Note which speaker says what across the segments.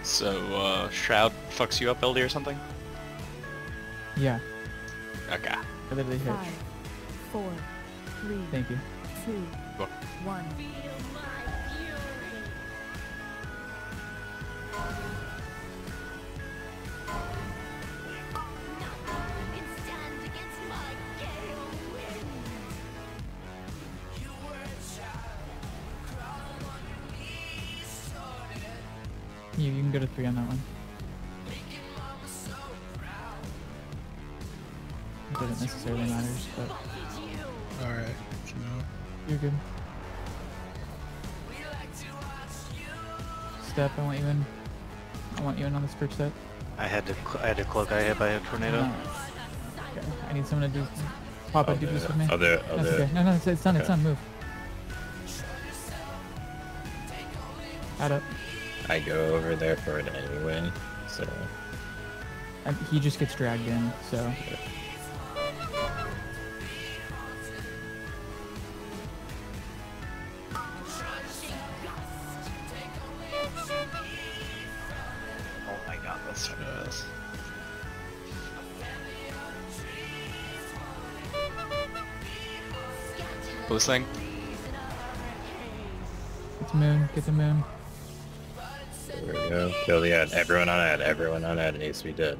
Speaker 1: So, Shroud fucks you up, LD, or something?
Speaker 2: Yeah.
Speaker 1: Okay.
Speaker 2: I literally hit.
Speaker 3: 5, 4, 3,
Speaker 2: Thank you.
Speaker 3: 2,
Speaker 1: Cool.
Speaker 3: 1.
Speaker 2: You can go to 3 on that one. It doesn't necessarily matters, but
Speaker 4: Alright, no.
Speaker 2: you're good. Step, I want you in on this first step.
Speaker 5: I had to cloak. I hit by a tornado.
Speaker 2: Okay. I need someone to do Papa do this with me.
Speaker 6: I'll do it.
Speaker 2: That's okay. No, it's done. It's done. Move. Add up.
Speaker 6: I go over there for an enemy win, so
Speaker 2: He just gets dragged in, so.
Speaker 5: Oh my god, that's fast.
Speaker 1: Blue thing?
Speaker 2: It's moon. Get the moon.
Speaker 6: there we go. Kill the ad. Everyone on ad. Everyone on ad needs to be dead.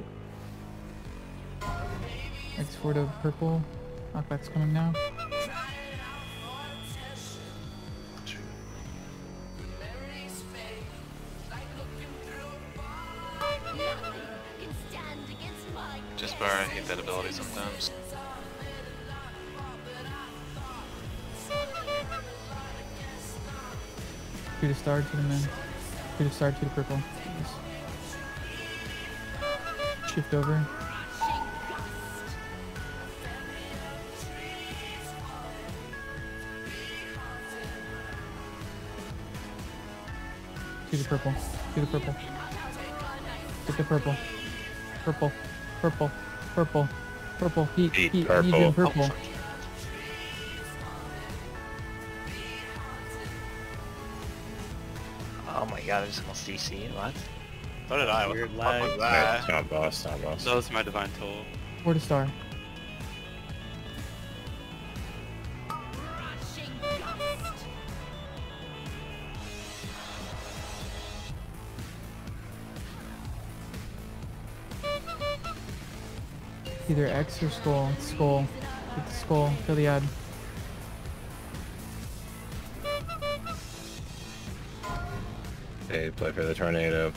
Speaker 2: X4 to purple. Knockback's coming now.
Speaker 7: Just bar, I hate that ability sometimes.
Speaker 2: Two to star, two to moon. Two to star, two to purple. Shift over. Two to purple. Two to purple. Get the purple. Purple. Purple. Purple. Purple. Heat.
Speaker 6: Heat,
Speaker 2: Heat.
Speaker 6: purple.
Speaker 2: Need you in purple.
Speaker 5: Oh my god, I just almost CC. What?
Speaker 7: So did I.
Speaker 5: Weird
Speaker 7: What the fuck
Speaker 5: lag.
Speaker 7: was
Speaker 6: Alright,
Speaker 7: that?
Speaker 6: it's not boss. Not boss.
Speaker 7: So that's my divine tool.
Speaker 2: 4 to star. Either X or skull. Skull. Get the skull. Kill the ad.
Speaker 6: Okay, play for the tornado.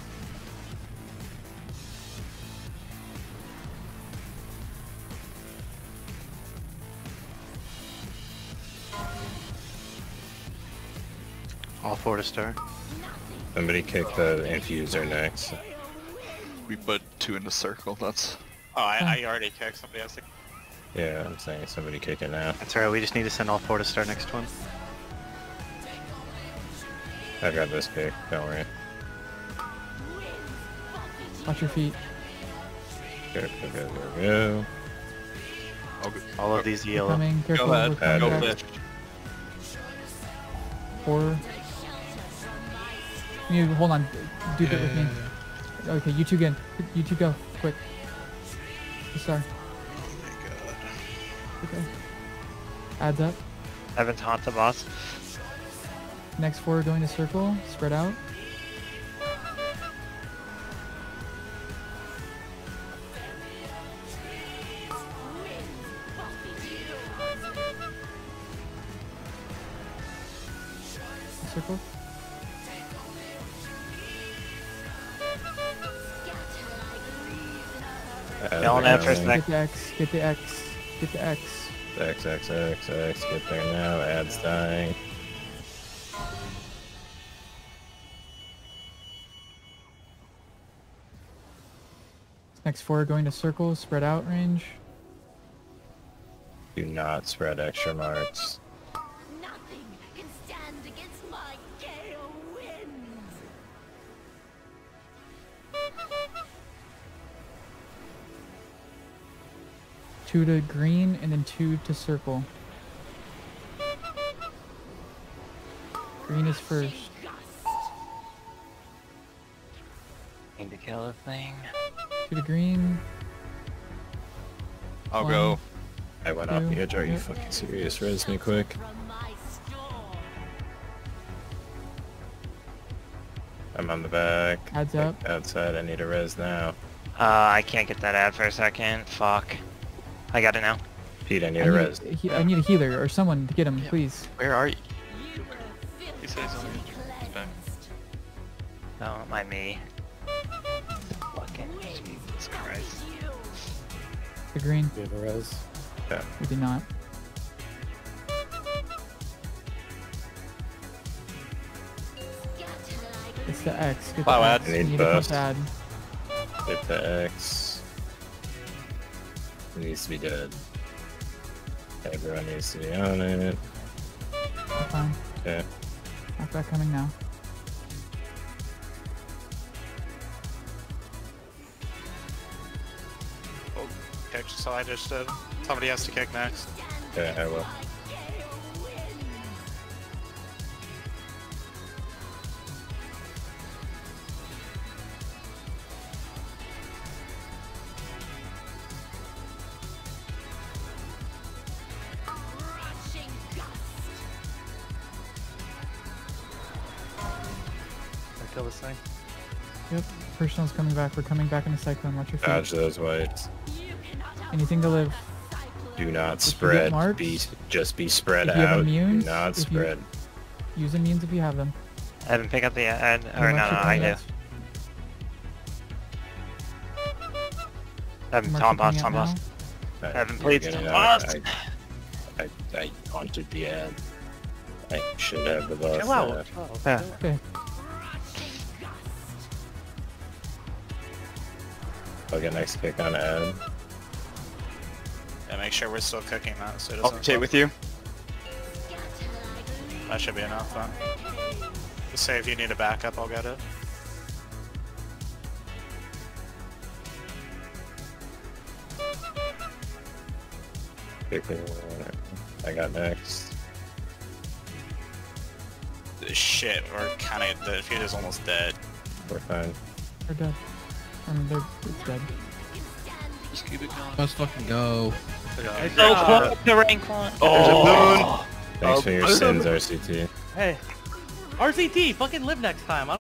Speaker 5: All 4 to star.
Speaker 6: Somebody kick the infuser next.
Speaker 7: We put 2 in the circle, that's...
Speaker 8: Oh, I already kicked somebody else.
Speaker 6: Yeah, I'm saying somebody kick it now.
Speaker 5: That's alright, we just need to send all 4 to star next one.
Speaker 6: I've got this kick. Don't worry.
Speaker 2: Watch your feet.
Speaker 6: Go, go, go, go, go.
Speaker 5: All of these yellow.
Speaker 2: Coming. Careful.
Speaker 1: Go ahead.
Speaker 2: We're coming
Speaker 1: Go
Speaker 2: back.
Speaker 1: fish.
Speaker 2: 4. You hold on. Do that with me. Okay, you two get. You two go. Quick. The star.
Speaker 4: Oh my god.
Speaker 2: Okay. Adds up.
Speaker 5: Haven't taunt the boss.
Speaker 2: Next 4 going to circle. Spread out. Circle.
Speaker 5: Yelling at first
Speaker 2: Get the X. Get the X. Get the X.
Speaker 6: X, X, X, X. Get there now. Ad's dying.
Speaker 2: Next 4 going to circle. Spread out range.
Speaker 6: Do not spread extra marks.
Speaker 9: Nothing can stand against my gale winds.
Speaker 2: 2 to green and then 2 to circle. Green is first.
Speaker 5: Need to kill the thing.
Speaker 2: Shoot a green.
Speaker 1: I'll
Speaker 2: One.
Speaker 1: go.
Speaker 6: I went off
Speaker 2: Two.
Speaker 6: the edge. Are you
Speaker 2: Yep.
Speaker 6: fucking serious? Res me quick.
Speaker 9: From my store.
Speaker 6: I'm on the back.
Speaker 2: Adds up.
Speaker 6: Outside. I need a res now.
Speaker 5: I can't get that ad for a second. Fuck. I got it now.
Speaker 6: Pete, I need
Speaker 2: I
Speaker 6: a
Speaker 2: need,
Speaker 6: res.
Speaker 2: I need a healer or someone to get him, please.
Speaker 1: Where are you?
Speaker 7: He says he's on the He's back.
Speaker 5: Don't mind me. Fucking Jesus Christ.
Speaker 2: The green.
Speaker 6: Do you have a res? Yeah.
Speaker 2: We did not. It's the X. Get
Speaker 1: Wow,
Speaker 2: the
Speaker 1: ad.
Speaker 2: X.
Speaker 6: I
Speaker 2: You
Speaker 6: need
Speaker 2: need to
Speaker 6: burst.
Speaker 2: pump ad.
Speaker 6: Hit the X. It needs to be dead. Everyone needs to be on it.
Speaker 2: We're fine.
Speaker 6: Okay.
Speaker 2: Knockback coming now.
Speaker 8: Oh, kick, so I just did. Somebody has to kick next.
Speaker 6: Okay, I will.
Speaker 9: Rushing gust.
Speaker 5: I kill this thing.
Speaker 2: Yep. Personal's coming back. We're coming back in a cyclone. Watch your feet.
Speaker 6: Dodge those whites.
Speaker 9: You cannot outrun
Speaker 2: Anything to live.
Speaker 6: Do not
Speaker 2: If you get
Speaker 6: spread.
Speaker 2: marked,
Speaker 6: Just be spread
Speaker 2: if you have
Speaker 6: out. Do
Speaker 2: immunes,
Speaker 6: not
Speaker 2: if you-
Speaker 6: spread.
Speaker 2: Use immunes if you have them.
Speaker 5: Evan, pick up the ad.
Speaker 2: You
Speaker 5: Or no,
Speaker 2: mark
Speaker 5: no,
Speaker 2: your
Speaker 5: I do.
Speaker 2: targets.
Speaker 5: Evan,
Speaker 2: Mark
Speaker 5: Tom
Speaker 2: your
Speaker 5: Boss,
Speaker 2: thing
Speaker 5: Tom
Speaker 2: out
Speaker 5: Boss.
Speaker 2: now.
Speaker 5: Evan,
Speaker 6: You're
Speaker 5: please,
Speaker 6: getting
Speaker 5: Tom
Speaker 6: out.
Speaker 5: Boss.
Speaker 6: I wanted the ad. I should have the boss.
Speaker 5: Chill out.
Speaker 6: ad.
Speaker 5: Yeah.
Speaker 2: Okay.
Speaker 6: I'll get next kick on ad.
Speaker 8: Yeah, make sure we're still cooking that so it
Speaker 1: I'll
Speaker 8: doesn't
Speaker 1: rotate
Speaker 8: flip.
Speaker 1: with you.
Speaker 8: That should be enough then. Just say if you need a backup, I'll get it.
Speaker 6: Kicking. I got next.
Speaker 8: Shit, we're kinda, the feud is almost dead.
Speaker 6: We're fine.
Speaker 2: They're dead. It's dead.
Speaker 7: Just keep it going.
Speaker 4: Let's fucking go.
Speaker 5: Oh, the rank one.
Speaker 6: Thanks for your sins, RCT.
Speaker 10: Hey, RCT, fucking live next time.